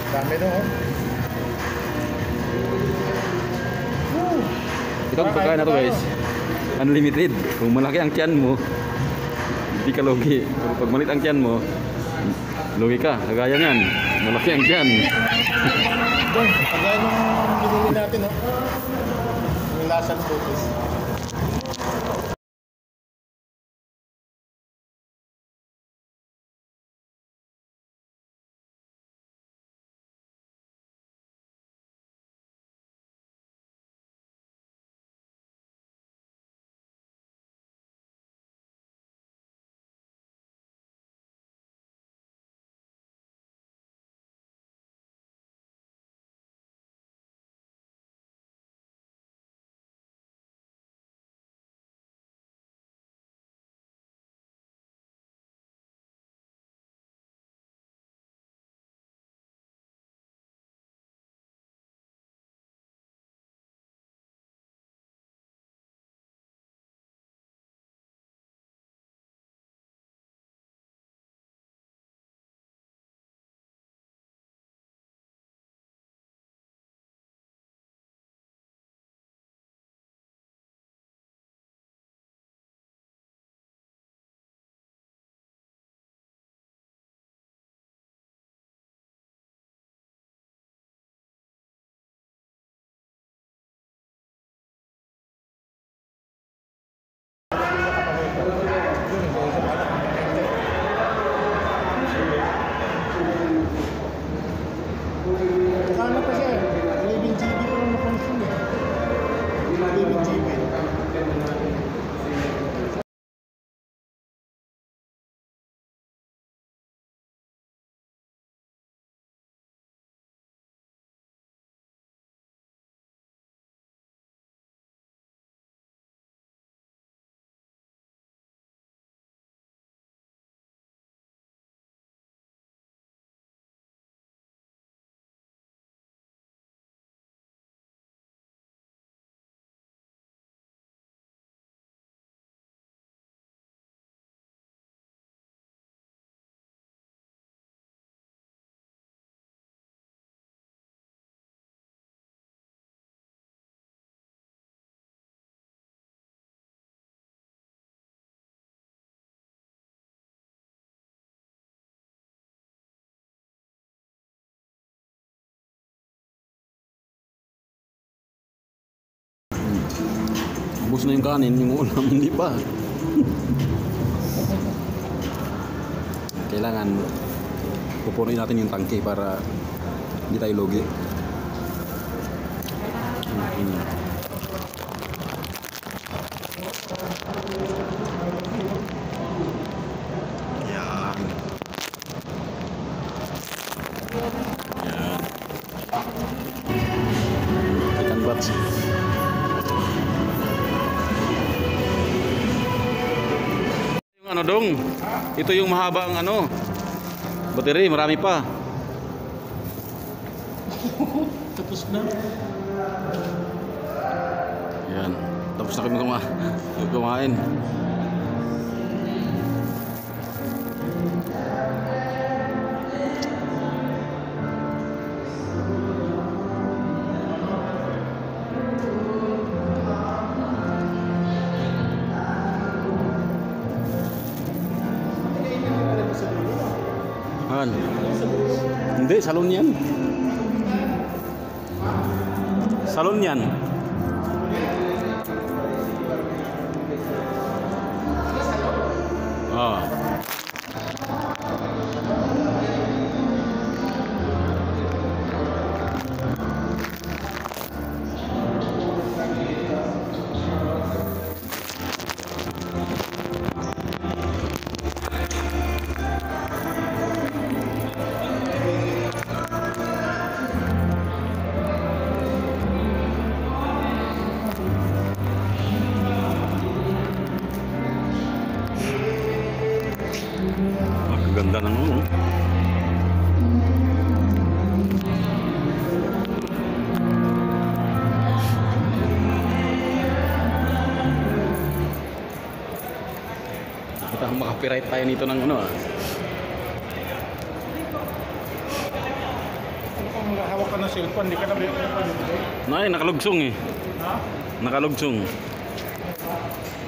Dami doon. Itong pagkain na to guys, unlimited. Kung malaki ang tiyan mo, hindi ka logi. Pero pag malit ang tiyan mo, logi ka. Kagaya niyan, malaki ang tiyan. Doon, kagaya nung binili natin, no? Yung lasang focus. Ano pa siya? 11 GB ko lang na-consume eh. 11 GB. Ubus na yung kanin, yung ulam hindi pa. Kailangan pupunuin natin yung tangke para hindi tayo logi. Yan. Yan. Ikan bats. Ano dong? Ito yung mahaba ang ano. Battery, marami pa. Tapos na. Yan. Tapos na kami kumain. Han. Hindi, salon yan. Salon yan. Ah. Ganda ng ano. Kita makapiright tayo nito ng ano. hawak ka ng cellphone, di ka na ba? Nay, nakalugsong eh. Ha? Nakalugsong.